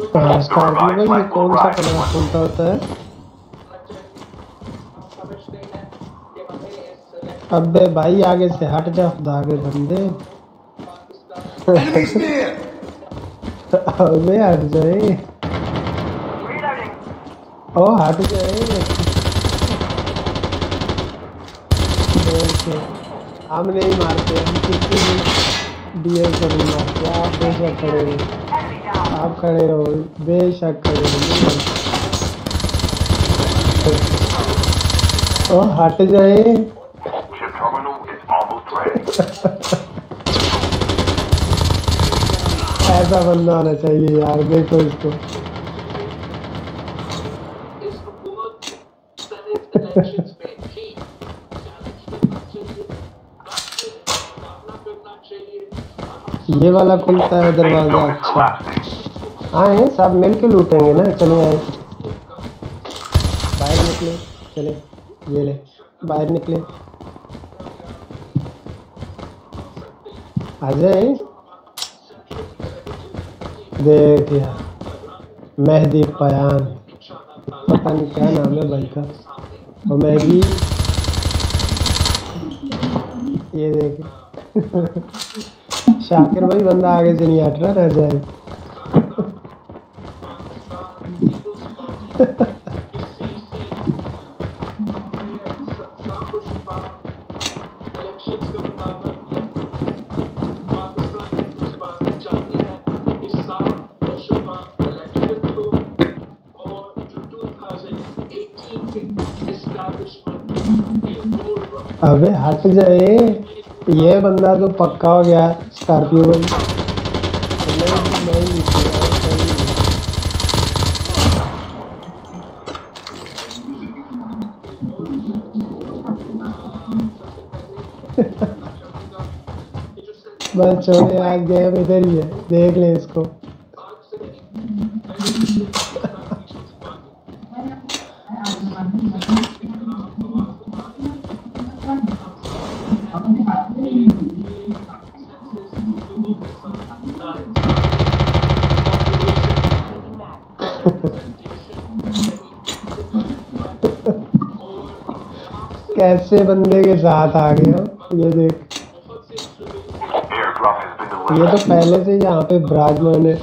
हाँ स्कॉर्पियो भाई ये कौन सा कलर खुलता होता है? अबे भाई आगे से हट जा आगे बंदे। अबे हट जाए। ओ हट जाए। हम नहीं मारते, हम किसी भी डीएल को नहीं मारते। आप बेशक खड़े रहो, आप खड़े रहो, बेशक खड़े रहो। ओ हट जाए। ऐसा बंदा होना चाहिए यार, देखो इसको। ये वाला खुलता है दरवाजा। अच्छा आए सब मिल के लूटेंगे ना। चलो आए बाहर निकले, चले ये ले बाहर निकले, आ जाए। देख यार मेहदी पयान, पता नहीं क्या नाम है भाई का। और मैगी ये देख। शाकिर भाई बंदा आगे से नहीं हट रहा, रह जाए। अबे हट जाए, ये बंदा तो पक्का हो गया स्कॉर्पियो भाई। बस छोड़े आज गेम इधर ही है, देख ले इसको। कैसे बंदे के साथ आ गया ये देख। ये तो पहले से यहाँ पे विराजमान है।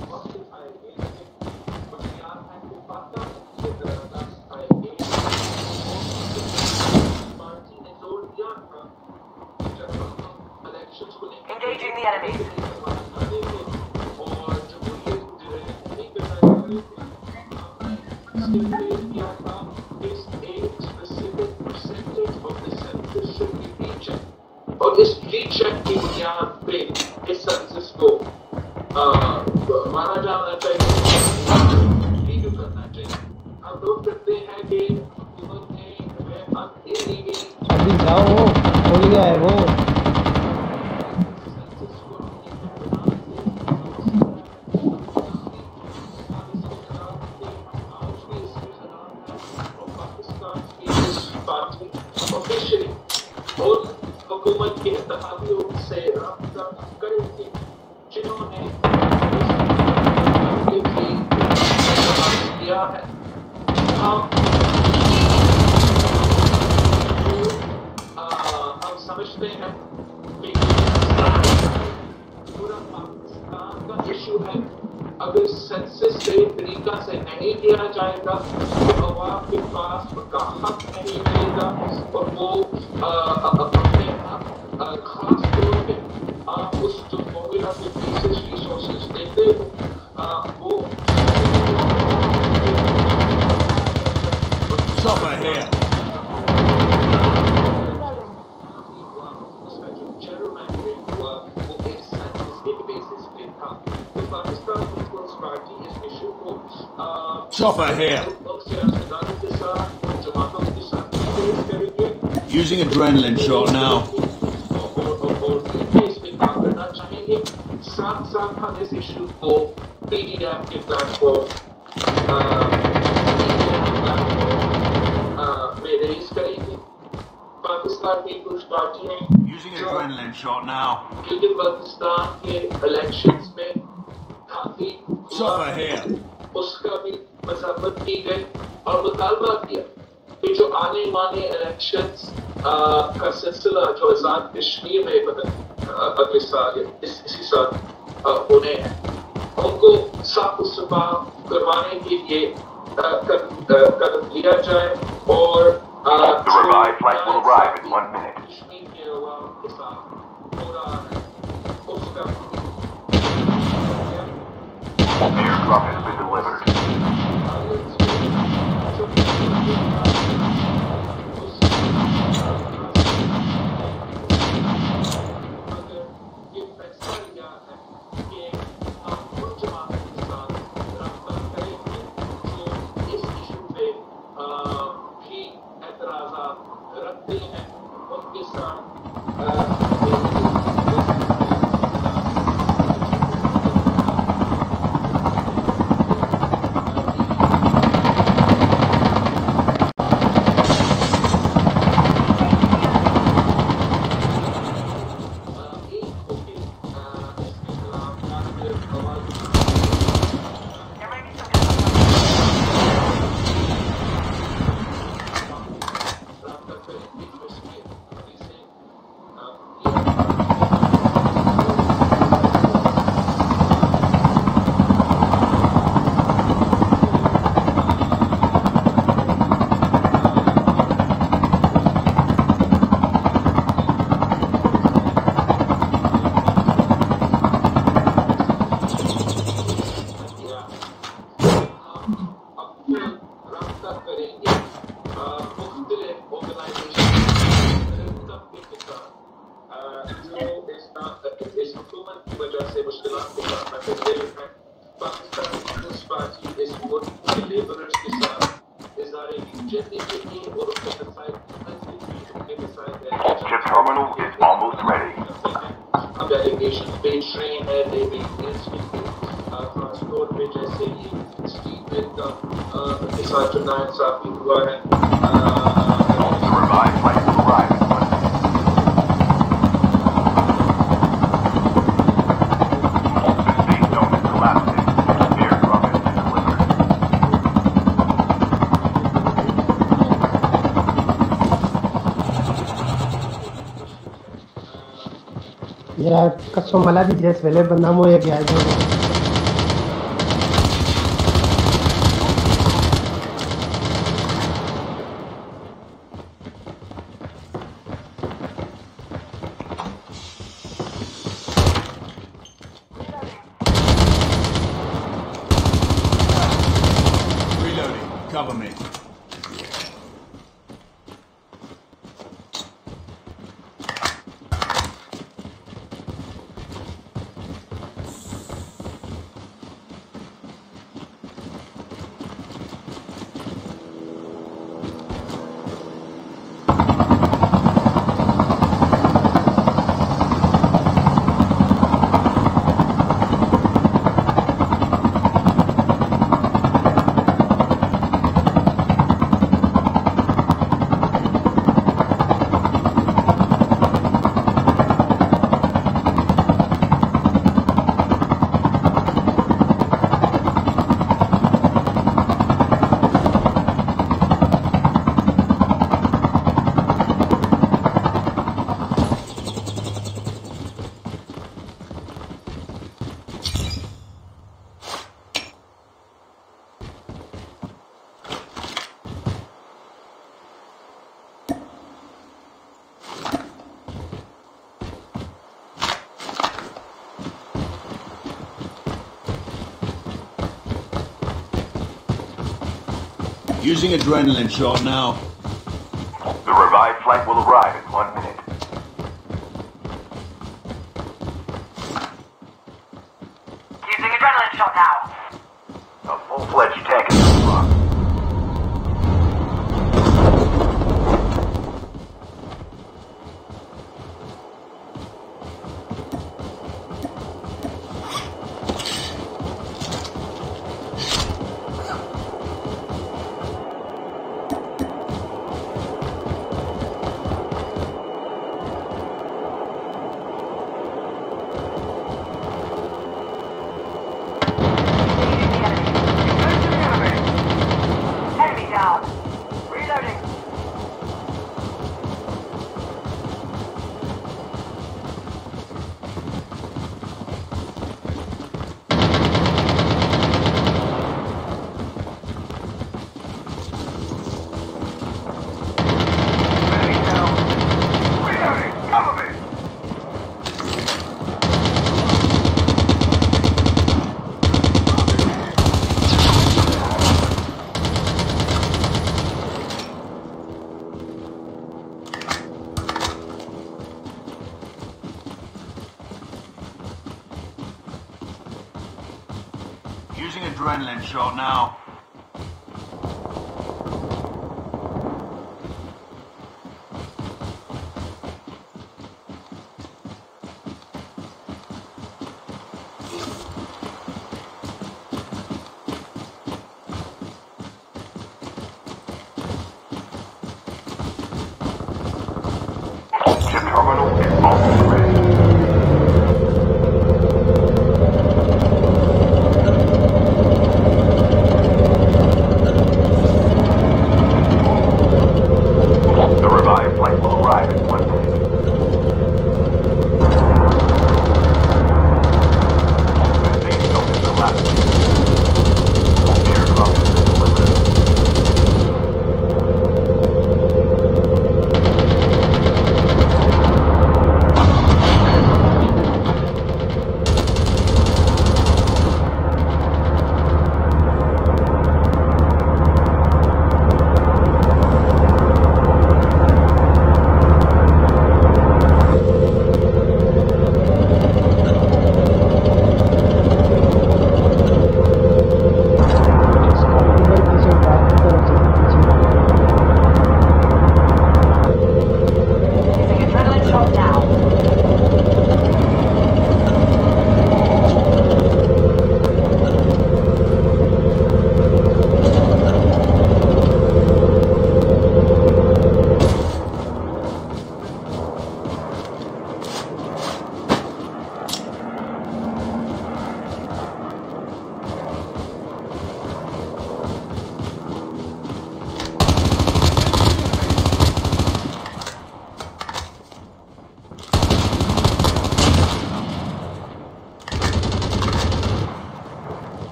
और इस रीचेक की बुनियाद पे इस सेंसस को माना जाना चाहिए, रिव्यू करना चाहिए। हम लोग करते हैं कि अभी जाओ खुल गया है वो। हुकूमत के इत्तेफाकियों से राब्ता करेंगे जिन्होंने किया है। हम समझते हैं कि पूरा पाकिस्तान का इशू है। अगर सेंसस सही तरीका से नहीं किया जाएगा तो अवाम के पास उनका हक नहीं मिलेगा और वो अपने खास तौर पे आप उस जो फॉर्मूला के बेसिस रिसोर्सेज देते हो वो उसका जो जेरोमैंडरिंग हुआ वो एक सेंसस के बेसिस पे था। तो पाकिस्तान पीपल्स पार्टी इस इशू को के साथ जमातों के साथ फेस करेंगे। Using adrenaline shot now. साथ साथ हम इस इशू को पीडीएफ के प्लेटफॉर्म में रेज करेंगे। पाकिस्तान पीपल्स पार्टी ने Using adrenaline shot now. क्योंकि पाकिस्तान के इलेक्शंस में काफी Chopper here. उसका भी मजम्मत की गई और मुतालबा किया कि जो आने वाले इलेक्शंस का सिलसिला जो आजाद कश्मीर में अगले साल इसी साल होने हैं उनको साफ सुथरा करवाने के लिए कदम लिया जाए और The revived flight will arrive in 1 minute. Kashmir के अवाम के साथ हो रहा है उसका Airdrop has been delivered. Chip terminal is almost ready. Delegation पे ट्रेन है देवी ट्रांसपोर्ट में जैसे ही स्टीमर का के साथ जो नाइंसाफी हुआ है The revived flight will arrive in 1 minute. The safe zone is collapsing. Airdrop has been delivered. यार कसम मला भी जैस वेले बंदा मोए गया जो Reloading. Cover me. Using adrenaline shot now. The revived flight will arrive in 1 minute. Using adrenaline shot now. A full-fledged tank is unlocked. Using adrenaline shot now. Chip terminal is almost ready.